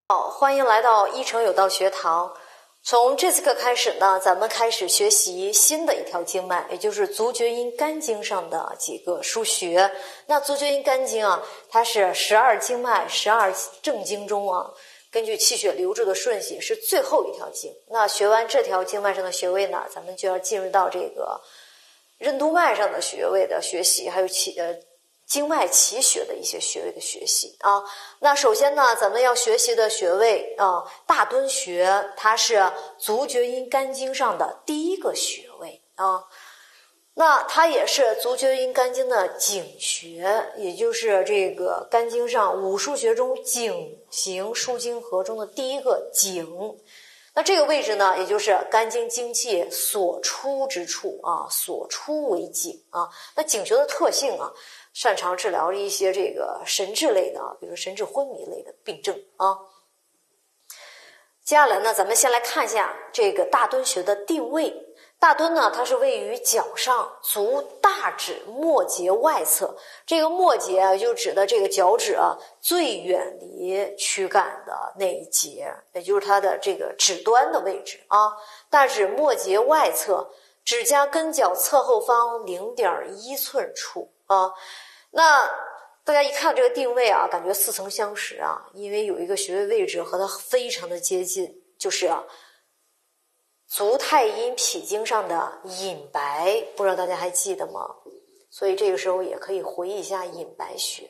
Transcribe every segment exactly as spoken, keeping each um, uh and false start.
好，欢迎来到一诚有道学堂。从这次课开始呢，咱们开始学习新的一条经脉，也就是足厥阴肝经上的几个腧穴。那足厥阴肝经啊，它是十二经脉、十二正经中啊，根据气血流注的顺序是最后一条经。那学完这条经脉上的穴位呢，咱们就要进入到这个任督脉上的穴位的学习，还有气呃。经脉奇穴的一些穴位的学习啊，那首先呢，咱们要学习的穴位啊，大敦穴，它是足厥阴肝经上的第一个穴位啊，那它也是足厥阴肝经的井穴，也就是这个肝经上五腧穴中井形输经合中的第一个井。那这个位置呢，也就是肝经精气所出之处啊，所出为井啊。那井穴的特性啊，擅长治疗一些这个神志类的啊，比如神志昏迷类的病症啊。接下来呢，咱们先来看一下这个大敦穴的定位。大敦呢，它是位于脚上足大趾末节外侧，这个末节啊，就指的这个脚趾啊最远离躯干的那一节，也就是它的这个指端的位置啊。大趾末节外侧，指甲根脚侧后方 零点一 寸处啊。那大家一看这个定位啊，感觉似曾相识啊，因为有一个穴位位置和它非常的接近，就是啊足太阴脾经上的隐白，不知道大家还记得吗？所以这个时候也可以回忆一下隐白穴。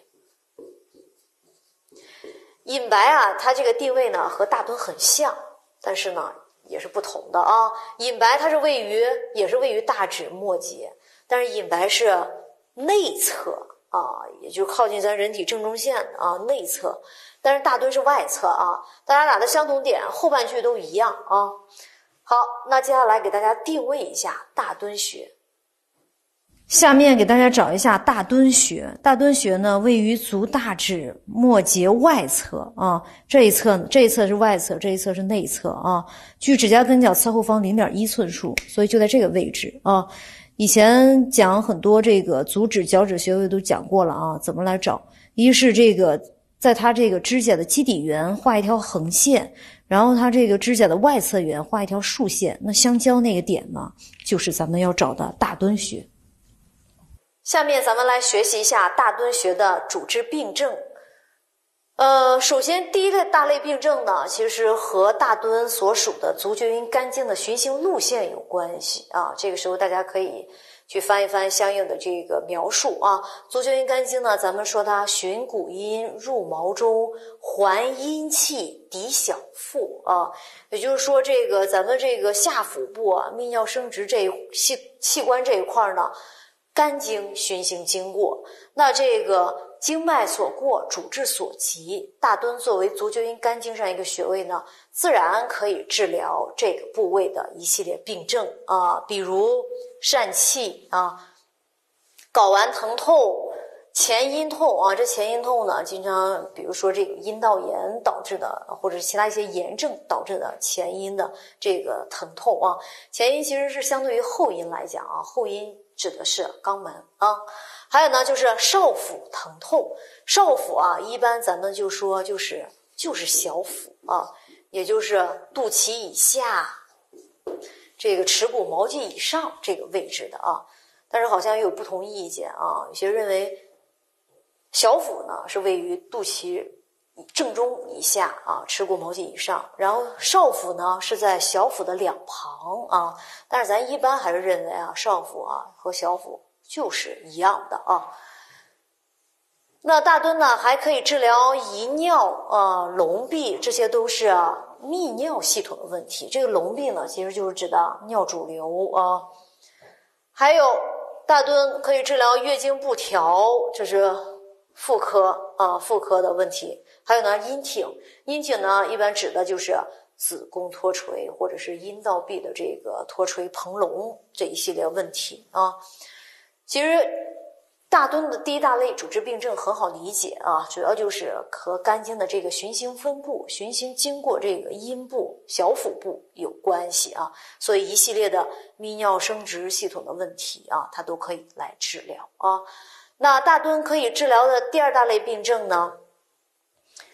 隐白啊，它这个定位呢和大敦很像，但是呢也是不同的啊。隐白它是位于也是位于大趾末节，但是隐白是内侧啊，也就靠近咱人体正中线啊内侧，但是大敦是外侧啊。大家俩的相同点后半句都一样啊。好，那接下来给大家定位一下大敦穴。下面给大家找一下大敦穴。大敦穴呢，位于足大趾末节外侧啊，这一侧这一侧是外侧，这一侧是内侧啊，距指甲根脚侧后方 零点一 寸处，所以就在这个位置啊。以前讲很多这个足趾、脚趾穴位都讲过了啊，怎么来找？一是这个在它这个指甲的基底缘画一条横线，然后它这个指甲的外侧缘画一条竖线，那相交那个点呢，就是咱们要找的大敦穴。下面咱们来学习一下大敦穴的主治病症。呃，首先第一类大类病症呢，其实和大敦所属的足厥阴肝经的循行路线有关系啊。这个时候大家可以去翻一翻相应的这个描述啊。足厥阴肝经呢，咱们说它循谷阴入毛周，还阴气抵小腹啊，也就是说这个咱们这个下腹部啊，泌尿生殖这一器器官这一块呢，肝经循行经过，那这个经脉所过，主治所及，大敦作为足厥阴肝经上一个穴位呢，自然可以治疗这个部位的一系列病症啊，比如疝气啊、睾丸疼痛、前阴痛啊。这前阴痛呢，经常比如说这个阴道炎导致的，或者是其他一些炎症导致的前阴的这个疼痛啊。前阴其实是相对于后阴来讲啊，后阴指的是肛门啊。还有呢，就是少腹疼痛。少腹啊，一般咱们就说就是就是小腹啊，也就是肚脐以下，这个耻骨毛际以上这个位置的啊。但是好像也有不同意见啊，有些认为小腹呢是位于肚脐正中以下啊，耻骨毛际以上，然后少腹呢是在小腹的两旁啊。但是咱一般还是认为啊，少腹啊和小腹就是一样的啊。那大敦呢，还可以治疗遗尿啊、笼闭，这些都是啊泌尿系统的问题。这个笼闭呢，其实就是指的尿主流啊。还有大敦可以治疗月经不调，这是妇科啊妇科的问题。还有呢，阴挺，阴挺呢一般指的就是子宫脱垂或者是阴道壁的这个脱垂膨隆这一系列问题啊。其实大敦的第一大类主治病症很好理解啊，主要就是和肝经的这个循行分布、循行经过这个阴部、小腹部有关系啊，所以一系列的泌尿生殖系统的问题啊，它都可以来治疗啊。那大敦可以治疗的第二大类病症呢，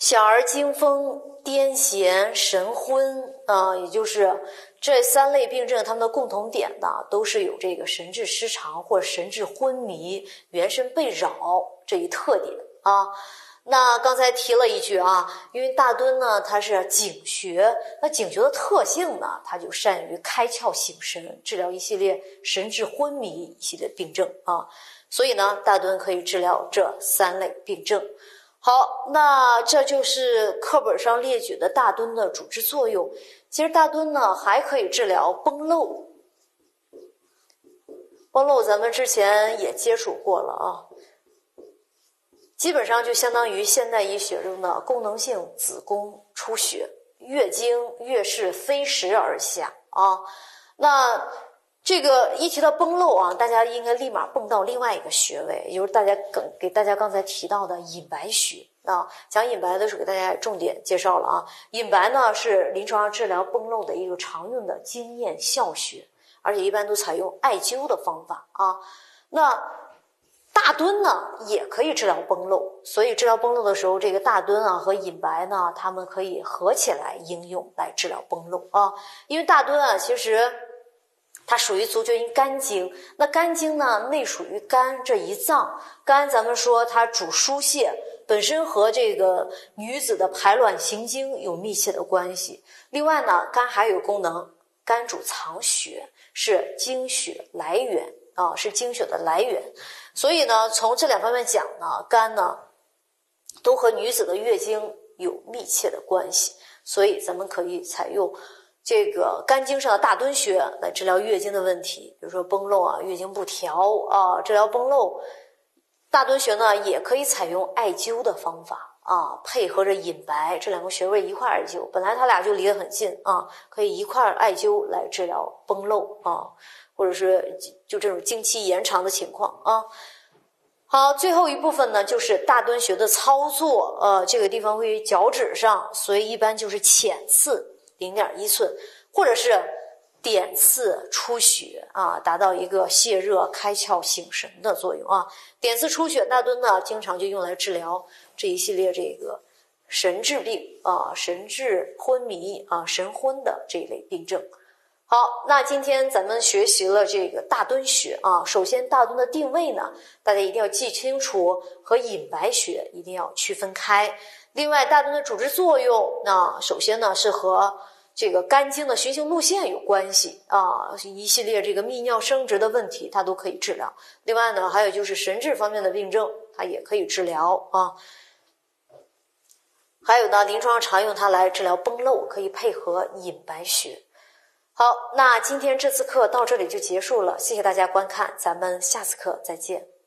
小儿惊风、癫痫、神昏啊、呃，也就是这三类病症，它们的共同点呢，都是有这个神志失常或者神志昏迷、元神被扰这一特点啊。那刚才提了一句啊，因为大敦呢，它是警穴，那警穴的特性呢，它就善于开窍醒神，治疗一系列神志昏迷一系列病症啊。所以呢，大敦可以治疗这三类病症。好，那这就是课本上列举的大敦的主治作用。其实大敦呢，还可以治疗崩漏。崩漏咱们之前也接触过了啊。基本上就相当于现代医学中的功能性子宫出血，月经月事飞时而下啊。那这个一提到崩漏啊，大家应该立马蹦到另外一个穴位，也就是大家给给大家刚才提到的隐白穴啊。讲隐白的时候给大家重点介绍了啊。隐白呢是临床上治疗崩漏的一个常用的经验效穴，而且一般都采用艾灸的方法啊。那大敦呢也可以治疗崩漏，所以治疗崩漏的时候，这个大敦啊和隐白呢，它们可以合起来应用来治疗崩漏啊。因为大敦啊，其实它属于足厥阴肝经，那肝经呢内属于肝这一脏，肝咱们说它主疏泄，本身和这个女子的排卵行经有密切的关系。另外呢，肝还有功能，肝主藏血，是经血来源啊，是经血的来源。所以呢，从这两方面讲呢，肝呢都和女子的月经有密切的关系，所以咱们可以采用这个肝经上的大敦穴来治疗月经的问题，比如说崩漏啊、月经不调啊，治疗崩漏。大敦穴呢也可以采用艾灸的方法啊，配合着隐白这两个穴位一块艾灸，本来它俩就离得很近啊，可以一块艾灸来治疗崩漏啊。或者是就这种经期延长的情况啊。好，最后一部分呢，就是大敦穴的操作。呃，这个地方位于脚趾上，所以一般就是浅刺 零点一寸，或者是点刺出血啊，达到一个泄热、开窍、醒神的作用啊。点刺出血，大敦呢，经常就用来治疗这一系列这个神志病啊、神志昏迷啊、神昏的这一类病症。好，那今天咱们学习了这个大敦穴啊。首先，大敦的定位呢，大家一定要记清楚，和隐白穴一定要区分开。另外，大敦的主治作用，那首先呢是和这个肝经的循行路线有关系啊，一系列这个泌尿生殖的问题，它都可以治疗。另外呢，还有就是神志方面的病症，它也可以治疗啊。还有呢，临床上常用它来治疗崩漏，可以配合隐白穴。好，那今天这次课到这里就结束了，谢谢大家观看，咱们下次课再见。